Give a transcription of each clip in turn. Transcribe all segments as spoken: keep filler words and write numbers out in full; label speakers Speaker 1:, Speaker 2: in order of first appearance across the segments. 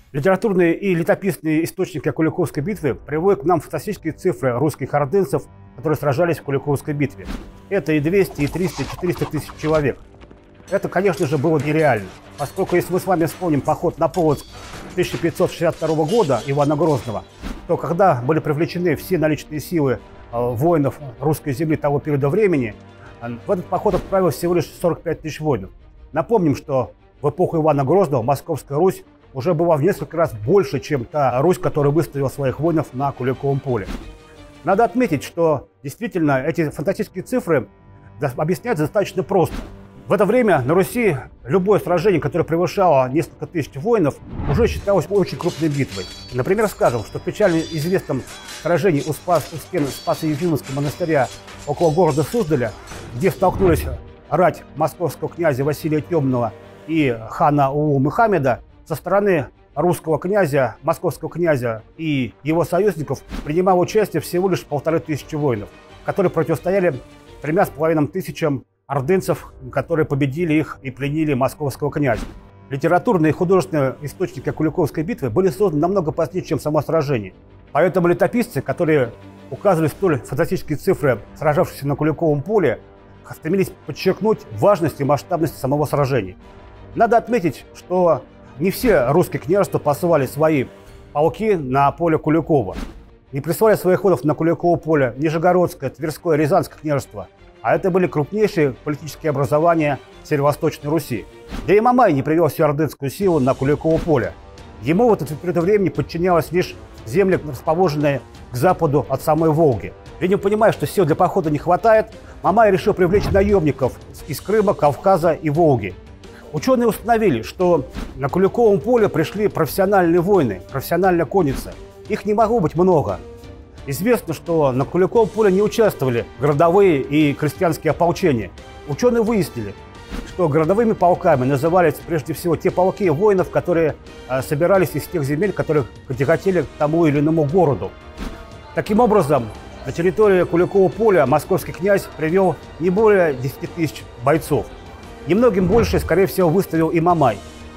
Speaker 1: Литературные и летописные источники о Куликовской битве приводят к нам фантастические цифры русских ордынцев, которые сражались в Куликовской битве. Это и двести, и триста, и четыреста тысяч человек. Это, конечно же, было нереально, поскольку если мы с вами вспомним поход на Полоцк тысяча пятьсот шестьдесят второго года Ивана Грозного, то когда были привлечены все наличные силы э, воинов русской земли того периода времени, э, в этот поход отправилось всего лишь сорок пять тысяч воинов. Напомним, что в эпоху Ивана Грозного Московская Русь уже была в несколько раз больше, чем та Русь, которая выставила своих воинов на Куликовом поле. Надо отметить, что действительно эти фантастические цифры объясняются достаточно просто. В это время на Руси любое сражение, которое превышало несколько тысяч воинов, уже считалось очень крупной битвой. Например, скажем, что в печально известном сражении у, Спас, у стен Спасо-Ефимовского монастыря около города Суздаля, где столкнулись рать московского князя Василия Темного и хана Улу Мухаммеда, со стороны русского князя, московского князя и его союзников принимало участие всего лишь полторы тысячи воинов, которые противостояли тремя с половиной тысячам ордынцев, которые победили их и пленили московского князя. Литературные и художественные источники о Куликовской битве были созданы намного позднее, чем само сражение. Поэтому летописцы, которые указывали столь фантастические цифры сражавшихся на Куликовом поле, стремились подчеркнуть важность и масштабность самого сражения. Надо отметить, что не все русские княжества посылали свои полки на поле Куликова. Не присылали своих воинов на Куликово поле Нижегородское, Тверское, Рязанское княжество, а это были крупнейшие политические образования Северо-Восточной Руси. Да и Мамай не привел всю ордынскую силу на Куликово поле. Ему в этот период времени подчинялось лишь земли, расположенные к западу от самой Волги. Видимо, понимая, что сил для похода не хватает, Мамай решил привлечь наемников из Крыма, Кавказа и Волги. Ученые установили, что на Куликовом поле пришли профессиональные воины, профессиональная конница. Их не могло быть много. Известно, что на Куликовом поле не участвовали городовые и крестьянские ополчения. Ученые выяснили, что городовыми полками назывались прежде всего те полки воинов, которые э, собирались из тех земель, которые тяготели к тому или иному городу. Таким образом, на территории Куликового поля московский князь привел не более десяти тысяч бойцов. Немногим больше, скорее всего, выставил и Мамай.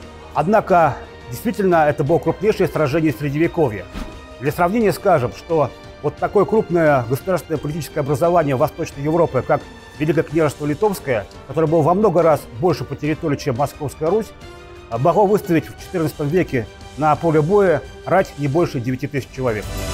Speaker 1: Однако, действительно, это было крупнейшее сражение Средневековья. Для сравнения скажем, что вот такое крупное государственное политическое образование Восточной Европы, как Великое княжество Литовское, которое было во много раз больше по территории, чем Московская Русь, могло выставить в четырнадцатом веке на поле боя рать не больше девяти тысяч человек.